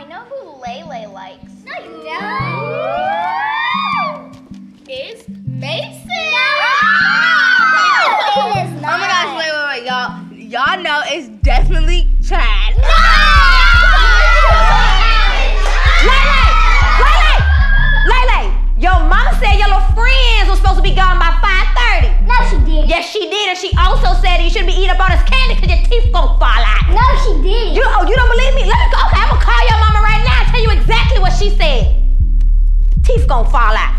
I know who Lele likes. No, you don't. It's Mason. No, it is not. Oh my gosh, wait, y'all know it's definitely Chad. Lele, your mama said your little friends were supposed to be gone by 5:30. No, she did. Yes, she did, and she also said you shouldn't be eating up all this candy because your teeth gonna fall out. No, she did. You don't believe me? Let me go. Okay, I'm gonna call your mama right now and tell you exactly what she said. Teeth gonna fall out.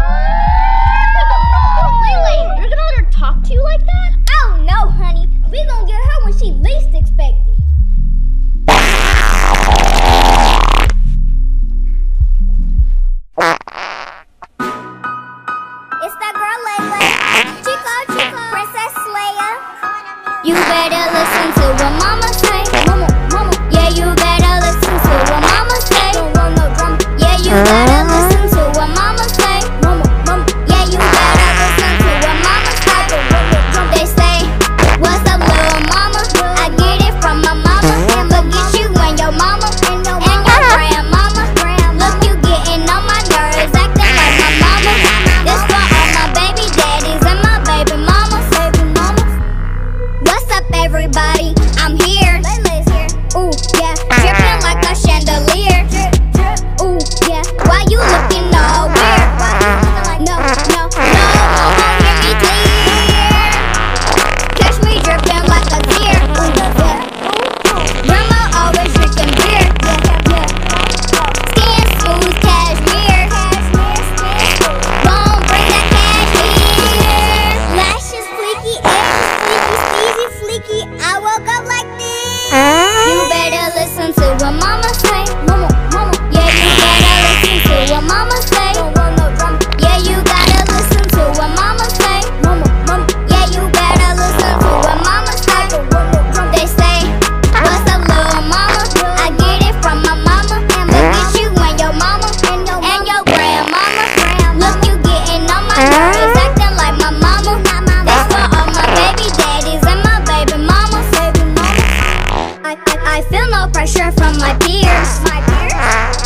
Lele, you're gonna let her talk to you like that? Oh no, honey. We gonna get her when she least expect it. It's that girl Lele. Chico, Princess Leia. You better listen to what mama say. Mama. Yeah, you better listen to what mama say. Don't want no drama. Yeah, you better listen to what mama say. Mama. Yeah, you better listen to what mama say. They say, what's up, little mama? I get it from my mama. Forget you and your mama and your grandmama. Look, you getting on my nerves, acting like my mama. This for all my baby daddies and my baby mamas. What's up, everybody? I'm here. Ooh, yeah, dripping like a chandelier. Ooh, yeah, why you looking all weird? No, won't hear me clear. Catch me dripping like a tear. Ooh, yeah. Grandma always drinking beer. Skin smooth cashmere. Won't bring that cashmere. Lashes fleeky, easy fleeky. I woke up like this. You better listen to what mama say. Mama. Yeah, you better listen to what mama say. Don't want no drama. Yeah, you gotta listen to what mama say. Mama. Yeah, you better listen to what mama say. Don't want no drama. They say, what's up, little mama? I get it from my mama. Look at you and your mama and your grandmama. Look, you getting on my nerves, acting like my mama. That's for all my baby daddies and my baby mamas. I feel no pressure from my peers.